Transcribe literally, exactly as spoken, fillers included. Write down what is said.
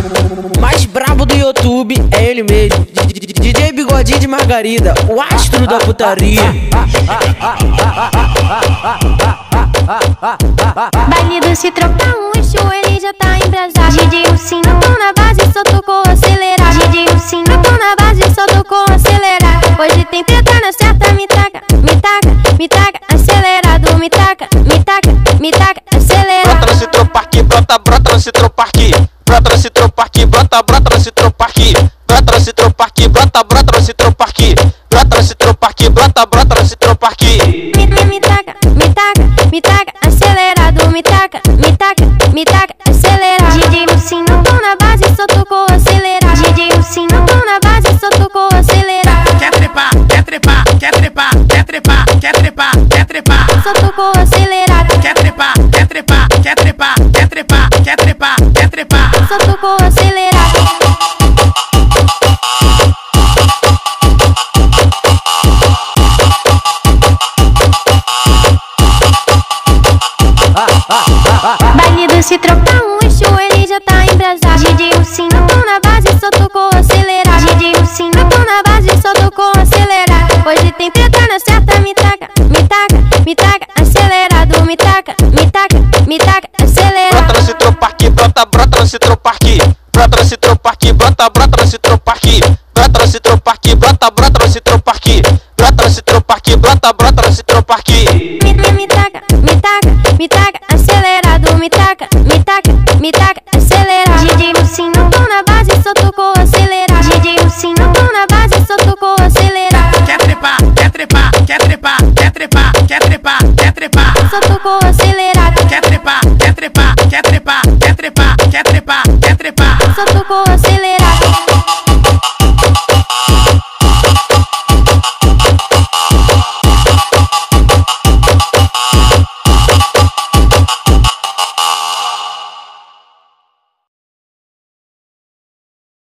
Mais brabo do YouTube é ele mesmo, D J Bigodinho de Margarida, o astro da putaria. Baile do se trocar um eixo, ele já tá embrasado. D J Ursinho tô na base, só tocou acelerar. D J Ursinho tô na base, só tocou acelerar. Hoje tem treta na certa, me taca, me taca, me taca, acelerado. Me taca, me taca, me taca, acelerado. Brota nesse troparque, brota, brota nesse troparque. Brota nesse troparque, brota, brota nesse troparque. Brota nesse troparque, brota, brota nesse troparque. Brota nesse troparque, brota, brota nesse troparque. Me, me, me taca, me taca, me taca, acelerado. Me taca, me taca, me taca, acelerado. D J Ursinho tô na base, só tocou acelerar. D J Ursinho tô na base, só tocou acelerar. Quer trepar, quer trepar, quer trepar, quer trepar, quer trepar, quer trepar. Só tocou acelerado. Quer trepar, quer trepar, quer trepar, quer trepar, quer trepar, quer trepar. Só tocou acelerado. Baile do se trocar um eixo, ele já tá embrasado. D J Ursinho tô na base, só tocou acelerar. D J Ursinho tô na base, só tocou acelerar. Hoje tem treta na certa, me taca, me taca, me taca, acelerado. Me taca, me taca, me taca, acelerado. Brota nesse troparque, brota, brota nesse troparque. Brota nesse troparque, brota, brota nesse troparque. Brota nesse troparque, brota, brota nesse troparque. Brota nesse troparque, brota, brota nesse troparque. Me, me, me taca, me taca, me taca,